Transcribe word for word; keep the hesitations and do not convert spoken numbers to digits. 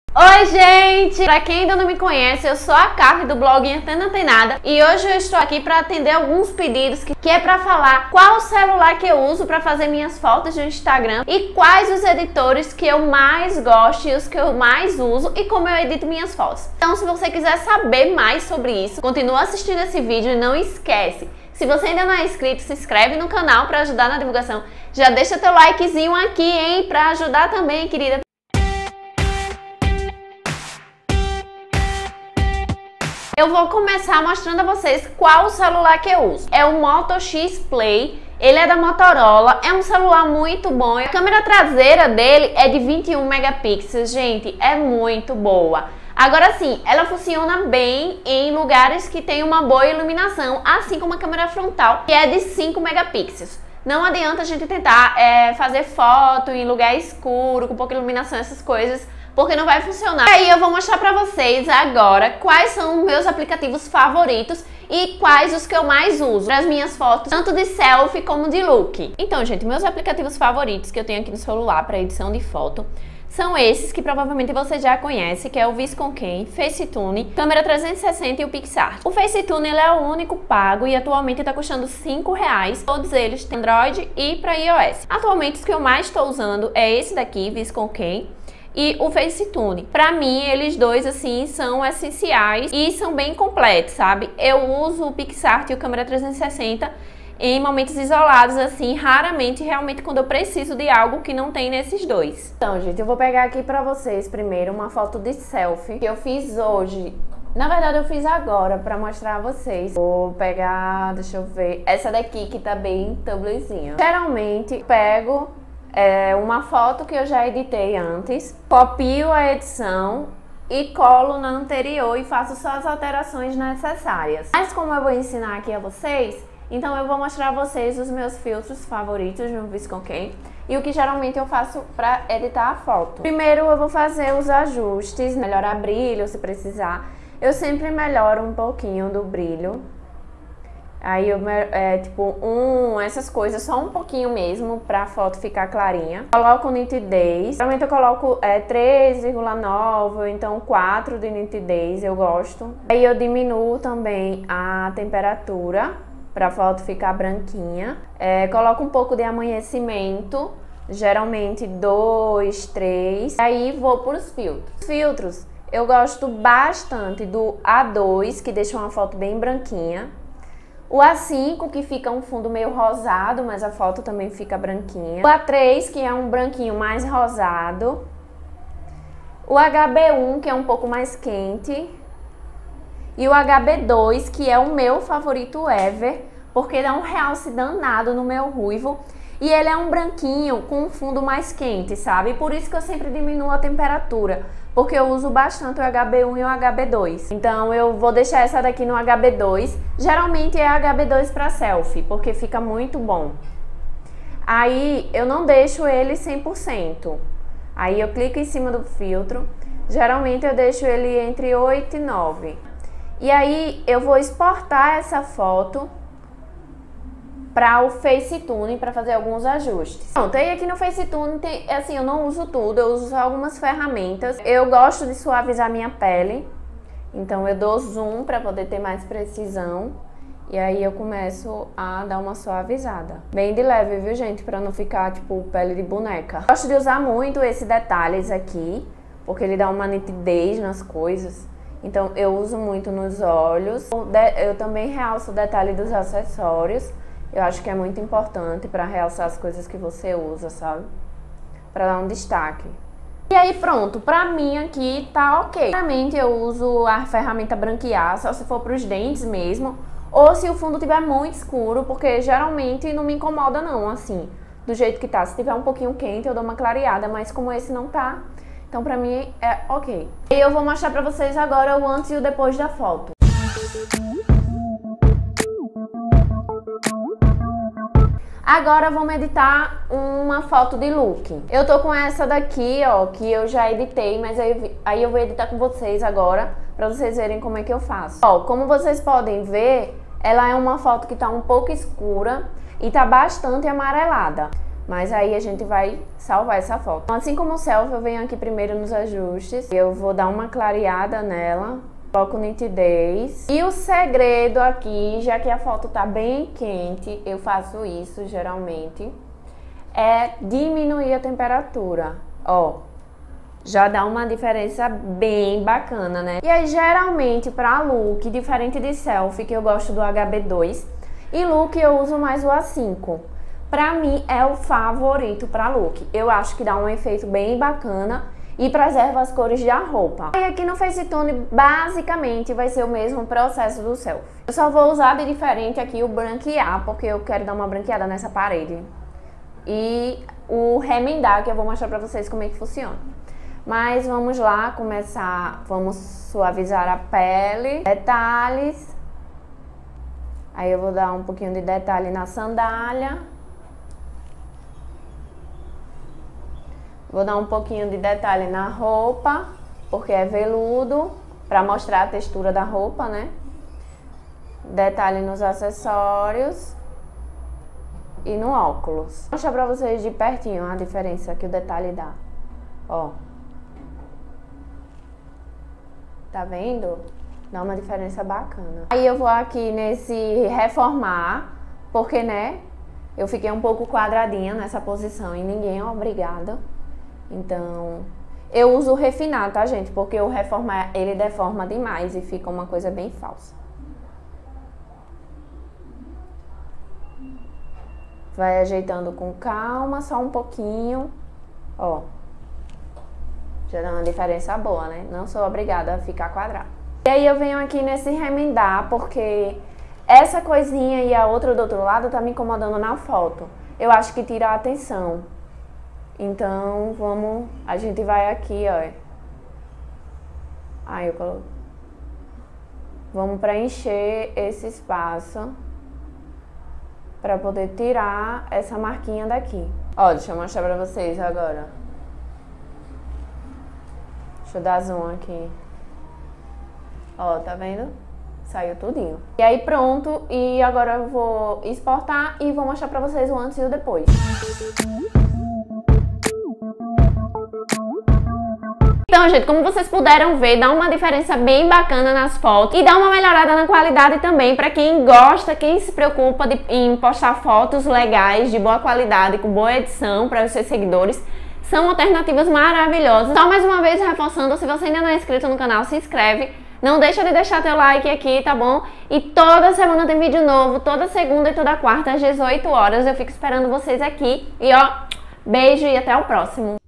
Oi, gente! Pra quem ainda não me conhece, eu sou a Carly do blog Entenda Não Tem Nada e hoje eu estou aqui para atender alguns pedidos que, que é para falar qual celular que eu uso para fazer minhas fotos no Instagram e quais os editores que eu mais gosto e os que eu mais uso e como eu edito minhas fotos. Então, se você quiser saber mais sobre isso, continua assistindo esse vídeo e não esquece. Se você ainda não é inscrito, se inscreve no canal para ajudar na divulgação. Já deixa teu likezinho aqui, hein, para ajudar também, querida. Eu vou começar mostrando a vocês qual o celular que eu uso. É o Moto X Play, ele é da Motorola, é um celular muito bom. A câmera traseira dele é de vinte e um megapixels, gente, é muito boa. Agora sim, ela funciona bem em lugares que tem uma boa iluminação, assim como a câmera frontal, que é de cinco megapixels. Não adianta a gente tentar é, fazer foto em lugar escuro, com pouca iluminação, essas coisas, porque não vai funcionar. E aí eu vou mostrar pra vocês agora quais são os meus aplicativos favoritos e quais os que eu mais uso para as minhas fotos, tanto de selfie como de look. Então, gente, meus aplicativos favoritos que eu tenho aqui no celular para edição de foto são esses que provavelmente você já conhece, que é o VSCOCAIN, FaceTune, Câmera trezentos e sessenta e o PixArt. O FaceTune ele é o único pago e atualmente está custando cinco reais. Todos eles têm Android e para iOS. Atualmente os que eu mais estou usando é esse daqui, VSCOCAIN, e o FaceTune. Pra mim, eles dois, assim, são essenciais e são bem completos, sabe? Eu uso o PixArt e o Câmera trezentos e sessenta em momentos isolados, assim, raramente, realmente, quando eu preciso de algo que não tem nesses dois. Então, gente, eu vou pegar aqui pra vocês, primeiro, uma foto de selfie que eu fiz hoje. Na verdade, eu fiz agora pra mostrar a vocês. Vou pegar, deixa eu ver, essa daqui que tá bem tumblezinha. Geralmente, pego É uma foto que eu já editei antes, copio a edição e colo na anterior e faço só as alterações necessárias. Mas como eu vou ensinar aqui a vocês, então eu vou mostrar a vocês os meus filtros favoritos no VSCOCAIN e o que geralmente eu faço para editar a foto. Primeiro eu vou fazer os ajustes, melhorar brilho se precisar. Eu sempre melhoro um pouquinho do brilho. Aí eu, é, tipo, um, essas coisas, só um pouquinho mesmo, pra foto ficar clarinha. Coloco nitidez, geralmente eu coloco é, três vírgula nove ou então quatro de nitidez, eu gosto. Aí eu diminuo também a temperatura, pra foto ficar branquinha. É, coloco um pouco de amanhecimento, geralmente dois, três. Aí vou pros filtros. Filtros, eu gosto bastante do A dois, que deixa uma foto bem branquinha. O A cinco, que fica um fundo meio rosado, mas a foto também fica branquinha. O A três, que é um branquinho mais rosado. O H B um, que é um pouco mais quente. E o H B dois, que é o meu favorito ever, porque dá um realce danado no meu ruivo. E ele é um branquinho com um fundo mais quente, sabe? Por isso que eu sempre diminuo a temperatura, porque eu uso bastante o H B um e o H B dois. Então eu vou deixar essa daqui no H B dois. Geralmente é H B dois para selfie, porque fica muito bom. Aí eu não deixo ele cem por cento. Aí eu clico em cima do filtro. Geralmente eu deixo ele entre oito e nove. E aí eu vou exportar essa foto para o FaceTune, para fazer alguns ajustes. Pronto, aí aqui no FaceTune tem, assim, eu não uso tudo, eu uso só algumas ferramentas. Eu gosto de suavizar minha pele, então eu dou zoom para poder ter mais precisão. E aí eu começo a dar uma suavizada. Bem de leve, viu, gente? Para não ficar, tipo, pele de boneca. Gosto de usar muito esse detalhes aqui, porque ele dá uma nitidez nas coisas. Então eu uso muito nos olhos. Eu também realço o detalhe dos acessórios. Eu acho que é muito importante para realçar as coisas que você usa, sabe? Para dar um destaque. E aí pronto, pra mim aqui tá ok. Geralmente eu uso a ferramenta branquear, só se for pros dentes mesmo. Ou se o fundo tiver muito escuro, porque geralmente não me incomoda não, assim, do jeito que tá. Se tiver um pouquinho quente eu dou uma clareada, mas como esse não tá, então pra mim é ok. E eu vou mostrar pra vocês agora o antes e o depois da foto. Agora vamos editar uma foto de look. Eu tô com essa daqui, ó, que eu já editei, mas aí, aí eu vou editar com vocês agora, pra vocês verem como é que eu faço. Ó, como vocês podem ver, ela é uma foto que tá um pouco escura e tá bastante amarelada. Mas aí a gente vai salvar essa foto. Então, assim como o selfie, eu venho aqui primeiro nos ajustes. Eu vou dar uma clareada nela. Coloco nitidez. E o segredo aqui, já que a foto tá bem quente, eu faço isso geralmente, é diminuir a temperatura. Ó, já dá uma diferença bem bacana, né? E aí, geralmente, pra look, diferente de selfie, que eu gosto do H B dois, e look eu uso mais o A cinco. Pra mim, é o favorito pra look. Eu acho que dá um efeito bem bacana e preserva as cores da roupa. E aqui no Facetune, basicamente, vai ser o mesmo processo do selfie. Eu só vou usar de diferente aqui o branquear, porque eu quero dar uma branqueada nessa parede. E o remendar, que eu vou mostrar pra vocês como é que funciona. Mas vamos lá começar, vamos suavizar a pele, detalhes. Aí eu vou dar um pouquinho de detalhe na sandália. Vou dar um pouquinho de detalhe na roupa, porque é veludo, pra mostrar a textura da roupa, né? Detalhe nos acessórios e no óculos. Vou mostrar pra vocês de pertinho a diferença que o detalhe dá. Ó. Tá vendo? Dá uma diferença bacana. Aí eu vou aqui nesse reformar, porque, né, eu fiquei um pouco quadradinha nessa posição e ninguém é obrigado. Então, eu uso o refinar, tá, gente? Porque o reformar, ele deforma demais e fica uma coisa bem falsa. Vai ajeitando com calma, só um pouquinho. Ó. Já dá uma diferença boa, né? Não sou obrigada a ficar quadrada. E aí eu venho aqui nesse remendar, porque essa coisinha e a outra do outro lado tá me incomodando na foto. Eu acho que tira a atenção. Então, vamos... A gente vai aqui, ó. Aí eu coloco... Vamos preencher esse espaço pra poder tirar essa marquinha daqui. Ó, deixa eu mostrar pra vocês agora. Deixa eu dar zoom aqui. Ó, tá vendo? Saiu tudinho. E aí pronto, e agora eu vou exportar e vou mostrar pra vocês o antes e o depois. Então, gente, como vocês puderam ver, dá uma diferença bem bacana nas fotos e dá uma melhorada na qualidade também para quem gosta, quem se preocupa de, em postar fotos legais, de boa qualidade, com boa edição para os seus seguidores. São alternativas maravilhosas. Então, mais uma vez, reforçando, se você ainda não é inscrito no canal, se inscreve. Não deixa de deixar teu like aqui, tá bom? E toda semana tem vídeo novo, toda segunda e toda quarta às dezoito horas. Eu fico esperando vocês aqui. E ó, beijo e até o próximo.